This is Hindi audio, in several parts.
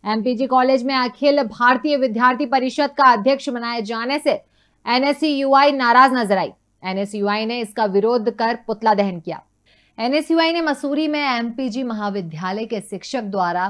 एमपीजी कॉलेज में अखिल भारतीय विद्यार्थी परिषद का अध्यक्ष बनाए जाने से एनएसयूआई नाराज नजर आई। एनएसयूआई ने इसका विरोध कर पुतला दहन किया। एनएसयूआई ने मसूरी में एमपीजी महाविद्यालय के शिक्षक द्वारा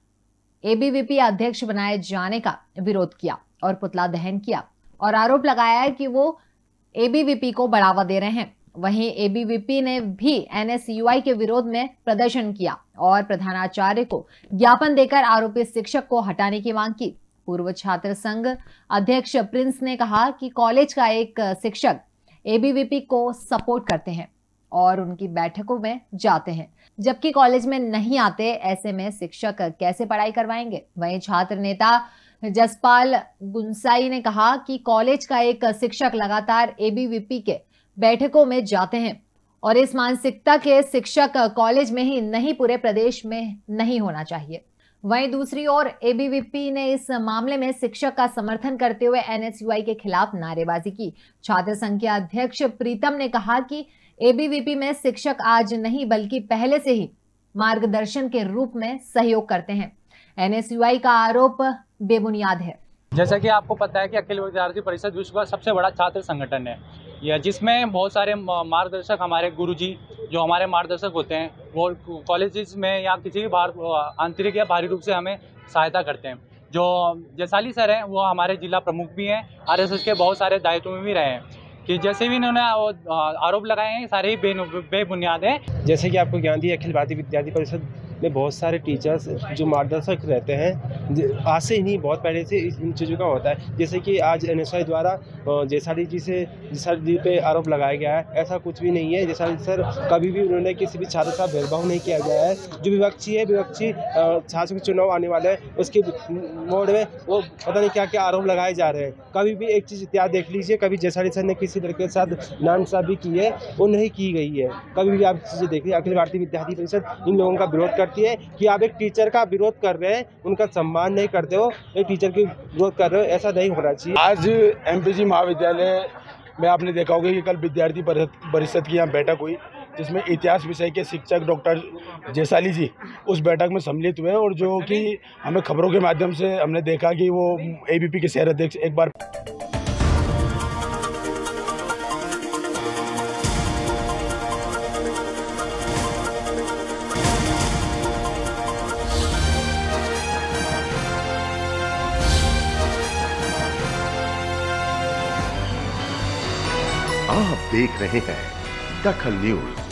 एबीवीपी अध्यक्ष बनाए जाने का विरोध किया और पुतला दहन किया और आरोप लगाया है कि वो एबीवीपी को बढ़ावा दे रहे हैं। वहीं एबीवीपी ने भी एनएसयूआई के विरोध में प्रदर्शन किया और प्रधानाचार्य को ज्ञापन देकर आरोपी शिक्षक को हटाने की मांग की। पूर्व छात्र संघ अध्यक्ष प्रिंस ने कहा कि कॉलेज का एक शिक्षक एबीवीपी को सपोर्ट करते हैं और उनकी बैठकों में जाते हैं, जबकि कॉलेज में नहीं आते। ऐसे में शिक्षक कैसे पढ़ाई करवाएंगे। वहीं छात्र नेता जसपाल गुंसाई ने कहा कि कॉलेज का एक शिक्षक लगातार एबीवीपी के बैठकों में जाते हैं और इस मानसिकता के शिक्षक कॉलेज में ही नहीं पूरे प्रदेश में नहीं होना चाहिए। वहीं दूसरी ओर एबीवीपी ने इस मामले में शिक्षक का समर्थन करते हुए एनएसयूआई के खिलाफ नारेबाजी की। छात्र संघ के अध्यक्ष प्रीतम ने कहा कि एबीवीपी में शिक्षक आज नहीं बल्कि पहले से ही मार्गदर्शन के रूप में सहयोग करते हैं। एनएसयूआई का आरोप बेबुनियाद है। जैसा कि आपको पता है कि अखिल विद्यार्थी परिषद विश्व का सबसे बड़ा छात्र संगठन है यह, जिसमें बहुत सारे मार्गदर्शक हमारे गुरुजी जो हमारे मार्गदर्शक होते हैं वो कॉलेजेस में या किसी भी बाहर आंतरिक या बाहरी रूप से हमें सहायता करते हैं। जो जैसाली सर हैं वो हमारे जिला प्रमुख भी हैं, आरएसएस के बहुत सारे दायित्व में भी रहे हैं। कि जैसे भी इन्होंने आरोप लगाए हैं सारे ही बेबुनियाद हैं। जैसे कि आपको ज्ञान दिया, अखिल भारतीय विद्यार्थी परिषद में बहुत सारे टीचर्स जो मार्गदर्शक रहते हैं, आज से नहीं बहुत पहले से इन चीज़ों का होता है। जैसे कि आज एनएसयूआई द्वारा जैसाली जी पे आरोप लगाया गया है, ऐसा कुछ भी नहीं है। जैसाली सर कभी भी उन्होंने किसी भी छात्र का भेदभाव नहीं किया गया है। जो विपक्षी छात्र के चुनाव आने वाले हैं उसके मोड़ में वो पता नहीं क्या क्या आरोप लगाए जा रहे हैं। कभी भी एक चीज़ इतिहास देख लीजिए, कभी जैसाली सर ने किसी लड़के के साथ नाइंसाफ़ी की है वो नहीं की गई है। कभी भी आप चीज़ें देखिए, अखिल भारतीय विद्यार्थी परिषद इन लोगों का विरोध करती है कि आप एक टीचर का विरोध कर रहे हैं, उनका सम्मान नहीं करते हो, एक टीचर की विरोध कर रहे हो, ऐसा नहीं होना चाहिए। आज एमपीजी महाविद्यालय में आपने देखा होगा कि कल विद्यार्थी परिषद की यहाँ बैठक हुई, जिसमें इतिहास विषय के शिक्षक डॉक्टर जैसाली जी उस बैठक में सम्मिलित हुए और जो कि हमें खबरों के माध्यम से हमने देखा कि वो एबीवीपी के शहर अध्यक्ष एक बार आप देख रहे हैं दखल न्यूज।